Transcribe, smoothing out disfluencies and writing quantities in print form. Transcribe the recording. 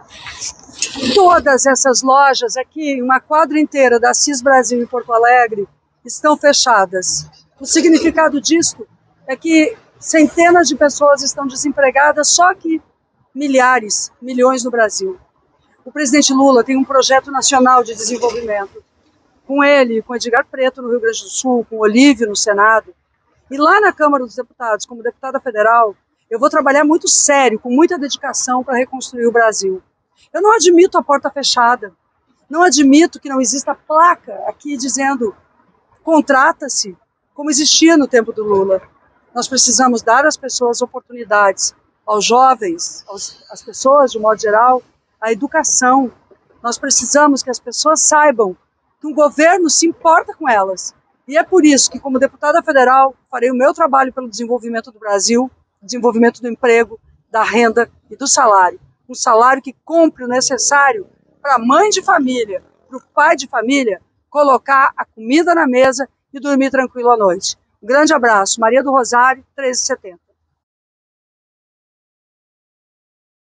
Todas essas lojas aqui, uma quadra inteira da Assis Brasil em Porto Alegre, estão fechadas. O significado disso é que centenas de pessoas estão desempregadas, só que milhares, milhões no Brasil. O presidente Lula tem um projeto nacional de desenvolvimento. Com ele, com Edgar Preto no Rio Grande do Sul, com Olívio no Senado. E lá na Câmara dos Deputados, como deputada federal, eu vou trabalhar muito sério, com muita dedicação para reconstruir o Brasil. Eu não admito a porta fechada. Não admito que não exista placa aqui dizendo contrata-se, como existia no tempo do Lula. Nós precisamos dar às pessoas oportunidades, aos jovens, às pessoas de um modo geral, a educação. Nós precisamos que as pessoas saibam que o governo se importa com elas. E é por isso que, como deputada federal, farei o meu trabalho pelo desenvolvimento do Brasil, desenvolvimento do emprego, da renda e do salário. Um salário que cumpre o necessário para a mãe de família, para o pai de família, colocar a comida na mesa e dormir tranquilo à noite. Um grande abraço. Maria do Rosário, 1370.